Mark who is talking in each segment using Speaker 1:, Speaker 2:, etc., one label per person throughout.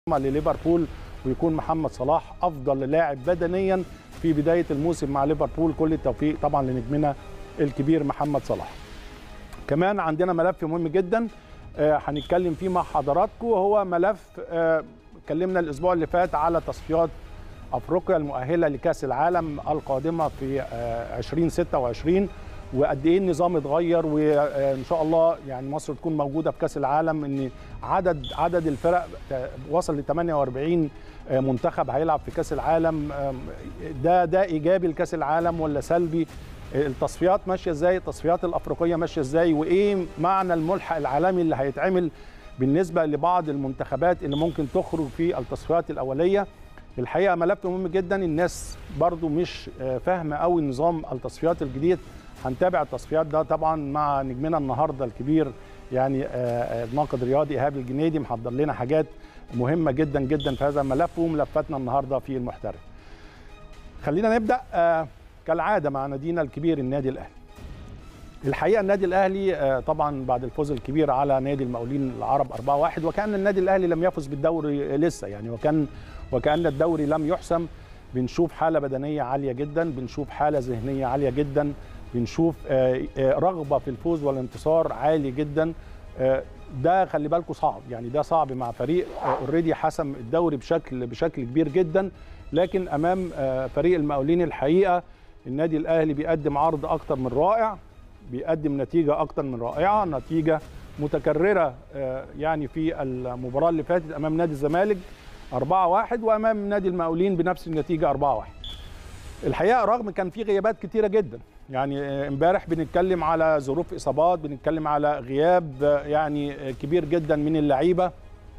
Speaker 1: لليفربول، ويكون محمد صلاح افضل لاعب بدنيا في بدايه الموسم مع ليفربول. كل التوفيق طبعا لنجمنا الكبير محمد صلاح. كمان عندنا ملف مهم جدا هنتكلم فيه مع حضراتكم، وهو ملف اتكلمنا الاسبوع اللي فات على تصفيات افريقيا المؤهله لكاس العالم القادمه في 2026، وقد ايه النظام اتغير، وان شاء الله يعني مصر تكون موجوده في كاس العالم. ان عدد الفرق وصل ل 48 منتخب هيلعب في كاس العالم. ده ايجابي لكاس العالم ولا سلبي؟ التصفيات ماشيه ازاي؟ التصفيات الافريقيه ماشيه ازاي؟ وايه معنى الملحق العالمي اللي هيتعمل بالنسبه لبعض المنتخبات اللي ممكن تخرج في التصفيات الاوليه؟ الحقيقه ملف مهم جدا، الناس برضو مش فاهمه قوي نظام التصفيات الجديد. هنتابع التصفيات ده طبعا مع نجمنا النهارده الكبير يعني الناقد الرياضي ايهاب الجنيدي، محضر لنا حاجات مهمه جدا جدا في هذا الملف وملفاتنا النهارده في المحترف. خلينا نبدا كالعاده مع نادينا الكبير النادي الاهلي. الحقيقه النادي الاهلي طبعا بعد الفوز الكبير على نادي المقاولين العرب 4-1، وكان النادي الاهلي لم يفز بالدوري لسه يعني، وكان الدوري لم يحسم. بنشوف حاله بدنيه عاليه جدا، بنشوف حاله ذهنيه عاليه جدا، بنشوف رغبه في الفوز والانتصار عالي جدا. ده خلي بالكم صعب، يعني ده صعب مع فريق اوريدي حسم الدوري بشكل كبير جدا. لكن امام فريق المقاولين الحقيقه النادي الاهلي بيقدم عرض اكتر من رائع، بيقدم نتيجه اكتر من رائعه، نتيجه متكرره يعني في المباراه اللي فاتت امام نادي الزمالك 4-1، وامام نادي المقاولين بنفس النتيجه 4-1. الحقيقه رغم كان في غيابات كتيره جدا، يعني امبارح بنتكلم على ظروف اصابات، بنتكلم على غياب يعني كبير جدا من اللعيبه،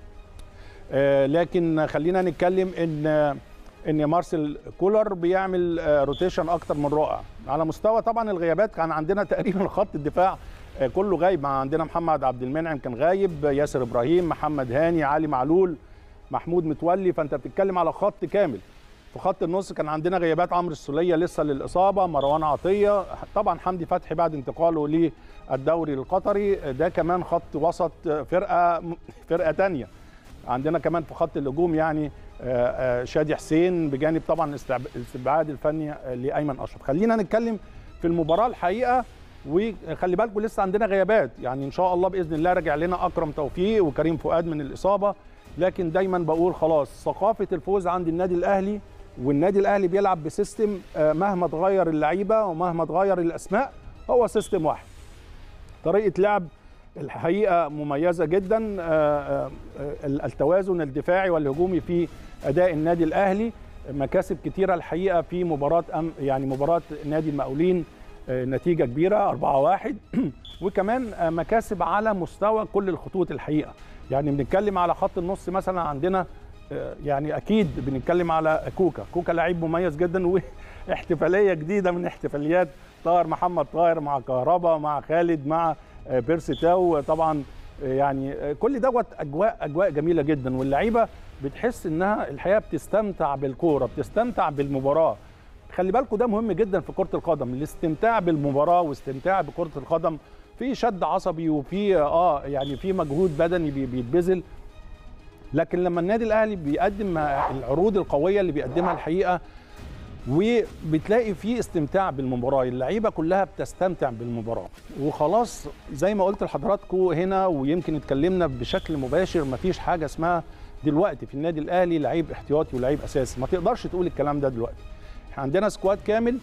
Speaker 1: لكن خلينا نتكلم ان مارسيل كولر بيعمل روتيشن اكتر من رائع على مستوى. طبعا الغيابات كان عندنا تقريبا خط الدفاع كله غايب، عندنا محمد عبد المنعم كان غايب، ياسر ابراهيم، محمد هاني، علي معلول، محمود متولي، فانت بتتكلم على خط كامل. في خط النص كان عندنا غيابات عمرو السوليه لسه للاصابه، مروان عطيه، طبعا حمدي فتحي بعد انتقاله للدوري القطري، ده كمان خط وسط فرقه ثانيه. عندنا كمان في خط الهجوم يعني شادي حسين، بجانب طبعا الاستبعاد الفني لايمن اشرف. خلينا نتكلم في المباراه الحقيقه، وخلي بالكم لسه عندنا غيابات، يعني ان شاء الله باذن الله راجع لنا اكرم توفيق وكريم فؤاد من الاصابه. لكن دايما بقول خلاص ثقافه الفوز عند النادي الاهلي، والنادي الاهلي بيلعب بسيستم مهما تغير اللعيبه ومهما تغير الاسماء هو سيستم واحد. طريقه لعب الحقيقه مميزه جدا، التوازن الدفاعي والهجومي في اداء النادي الاهلي، مكاسب كتيره الحقيقه في مباراه نادي المقاولين، نتيجه كبيره 4-1 وكمان مكاسب على مستوى كل الخطوط الحقيقه. يعني بنتكلم على خط النص مثلا عندنا يعني اكيد بنتكلم على كوكا لعيب مميز جدا، واحتفاليه جديده من احتفاليات محمد طاهر مع كهربا مع خالد مع بيرسي تاو. طبعا يعني كل دوت اجواء جميله جدا، واللعيبه بتحس انها الحقيقه بتستمتع بالكوره، بتستمتع بالمباراه. خلي بالكم ده مهم جدا في كره القدم، الاستمتاع بالمباراه واستمتاع بكره القدم. في شد عصبي وفي يعني في مجهود بدني بيتبذل، لكن لما النادي الاهلي بيقدم العروض القويه اللي بيقدمها الحقيقه، وبتلاقي فيه استمتاع بالمباراه، اللعيبه كلها بتستمتع بالمباراه. وخلاص زي ما قلت لحضراتكم هنا، ويمكن اتكلمنا بشكل مباشر، مفيش حاجه اسمها دلوقتي في النادي الاهلي لعيب احتياطي ولعيب اساسي، ما تقدرش تقول الكلام ده دلوقتي. احنا عندنا سكواد كامل.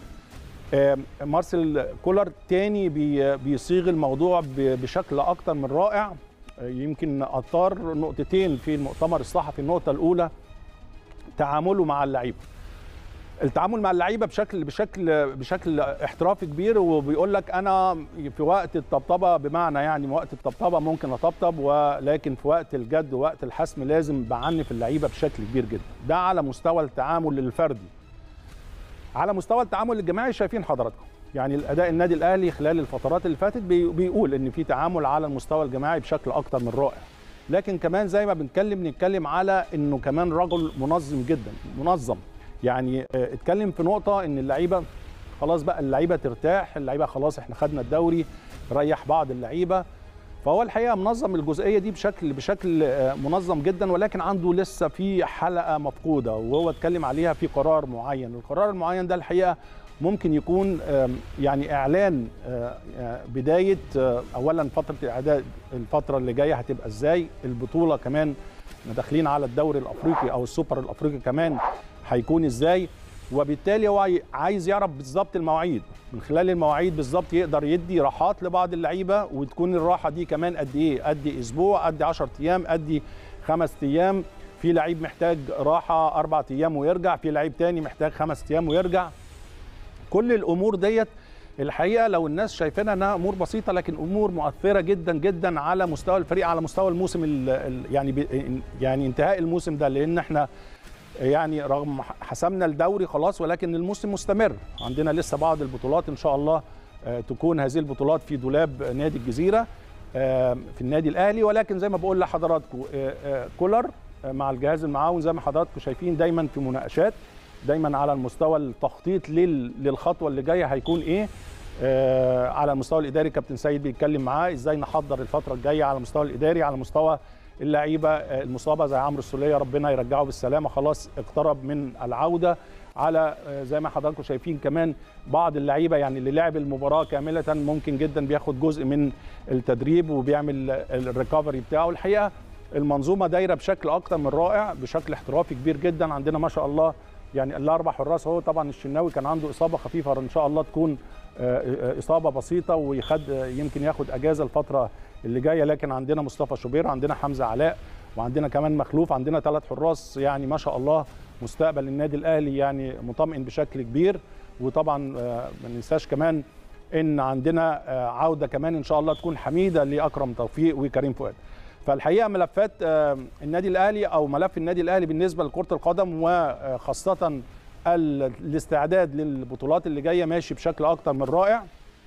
Speaker 1: مارسيل كولر تاني بيصيغ الموضوع بشكل اكتر من رائع. يمكن اثار نقطتين في المؤتمر الصحفي. النقطه الاولى تعامله مع اللعيبه، التعامل مع اللعيبه بشكل احترافي كبير، وبيقول لك انا في وقت الطبطبه، بمعنى يعني وقت الطبطبه ممكن اطبطب، ولكن في وقت الجد ووقت الحسم لازم بعنف اللعيبه بشكل كبير جدا. ده على مستوى التعامل الفردي. على مستوى التعامل الجماعي شايفين حضراتكم يعني الاداء النادي الاهلي خلال الفترات اللي فاتت بيقول ان في تعامل على المستوى الجماعي بشكل اكتر من رائع. لكن كمان زي ما بنتكلم على انه كمان رجل منظم جدا، منظم. يعني اتكلم في نقطه ان اللعيبه خلاص بقى، اللعيبه ترتاح، اللعيبه خلاص احنا خدنا الدوري، ريح بعض اللعيبه. فهو الحقيقه منظم الجزئيه دي بشكل منظم جدا، ولكن عنده لسه في حلقه مفقوده وهو اتكلم عليها في قرار معين. القرار المعين ده الحقيقه ممكن يكون يعني اعلان بدايه اولا فتره الاعداد الفتره اللي جايه هتبقى ازاي، البطوله كمان داخلين على الدوري الافريقي او السوبر الافريقي كمان هيكون ازاي، وبالتالي هو عايز يعرف بالظبط المواعيد. من خلال المواعيد بالظبط يقدر يدي راحات لبعض اللعيبه، وتكون الراحه دي كمان قد ايه؟ قد اسبوع، قد 10 ايام، قد 5 ايام. في لعيب محتاج راحه 4 ايام ويرجع، في لعيب تاني محتاج 5 ايام ويرجع. كل الامور ديت الحقيقه لو الناس شايفينها انها امور بسيطه، لكن امور مؤثره جدا جدا على مستوى الفريق، على مستوى الموسم يعني انتهاء الموسم ده، لان احنا يعني رغم حسمنا الدوري خلاص ولكن الموسم مستمر. عندنا لسه بعض البطولات ان شاء الله تكون هذه البطولات في دولاب نادي الجزيره في النادي الاهلي، ولكن زي ما بقول لحضراتكم كولر مع الجهاز المعاون زي ما حضراتكم شايفين دايما في مناقشات، دايما على المستوى التخطيط للخطوه اللي جايه هيكون ايه. على المستوى الاداري كابتن سيد بيتكلم معاه ازاي نحضر الفتره الجايه على المستوى الاداري، على مستوى اللعيبه المصابه زي عمرو السوليه ربنا يرجعه بالسلامه خلاص اقترب من العوده، على زي ما حضراتكم شايفين كمان بعض اللعيبه يعني اللي لعب المباراه كامله ممكن جدا بياخد جزء من التدريب وبيعمل الريكفري بتاعه. الحقيقه المنظومه دايره بشكل اكتر من رائع، بشكل احترافي كبير جدا. عندنا ما شاء الله يعني الاربع حراس، هو طبعا الشناوي كان عنده اصابه خفيفه ان شاء الله تكون اصابه بسيطه يمكن ياخد اجازه الفتره اللي جايه، لكن عندنا مصطفى شوبير، عندنا حمزه علاء، وعندنا كمان مخلوف، عندنا 3 حراس يعني ما شاء الله مستقبل النادي الاهلي يعني مطمئن بشكل كبير. وطبعا ما ننساش كمان ان عندنا عوده كمان ان شاء الله تكون حميده لاكرم توفيق وكريم فؤاد. فالحقيقه ملفات النادي الاهلي او ملف النادي الاهلي بالنسبه لكره القدم وخاصه الاستعداد للبطولات اللي جايه ماشي بشكل اكتر من رائع.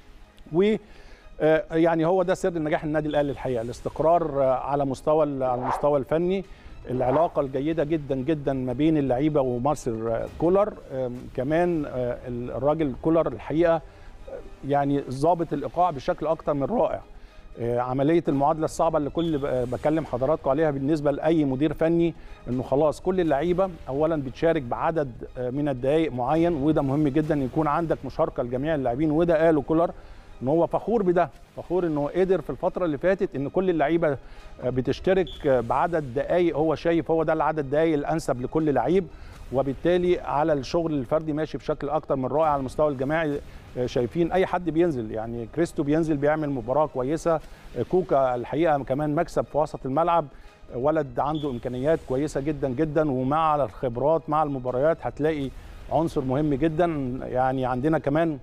Speaker 1: و يعني هو ده سر نجاح النادي الاهلي الحقيقه، الاستقرار على المستوى الفني، العلاقه الجيده جدا جدا ما بين اللعيبه ومارسيل كولر. كمان الراجل كولر الحقيقه يعني ضابط الايقاع بشكل اكتر من رائع. عمليه المعادله الصعبه اللي بكلم حضراتكم عليها بالنسبه لاي مدير فني، انه خلاص كل اللعيبه اولا بتشارك بعدد من الدقائق معين، وده مهم جدا يكون عندك مشاركه لجميع اللاعبين، وده قاله كولر ان هو فخور بده، فخور انه قدر في الفتره اللي فاتت ان كل اللعيبه بتشترك بعدد دقائق هو شايف هو ده العدد الدقائق الانسب لكل لعيب، وبالتالي على الشغل الفردي ماشي بشكل اكتر من رائع. على المستوى الجماعي شايفين اي حد بينزل، يعني كريستو بينزل بيعمل مباراه كويسه، كوكا الحقيقه كمان مكسب في وسط الملعب، ولد عنده امكانيات كويسه جدا جدا، ومع الخبرات مع المباريات هتلاقي عنصر مهم جدا. يعني عندنا كمان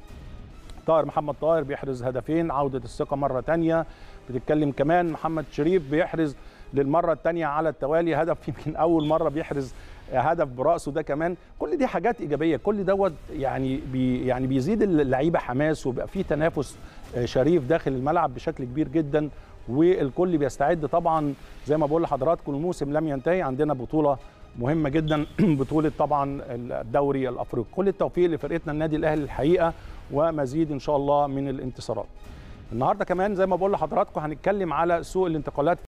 Speaker 1: محمد طاهر بيحرز هدفين، عوده الثقه مره ثانيه. بتتكلم كمان محمد شريف بيحرز للمره الثانيه على التوالي هدف، يمكن اول مره بيحرز هدف براسه ده كمان. كل دي حاجات ايجابيه، كل دوت يعني بيزيد اللعيبه حماس، وبقى في تنافس شريف داخل الملعب بشكل كبير جدا، والكل بيستعد. طبعا زي ما بقول لحضراتكم الموسم لم ينتهي، عندنا بطوله مهمه جدا بطوله طبعا الدوري الافريقي. كل التوفيق لفرقتنا النادي الاهلي الحقيقه، ومزيد ان شاء الله من الانتصارات. النهارده كمان زي ما بقول لحضراتكم هنتكلم على سوق الانتقالات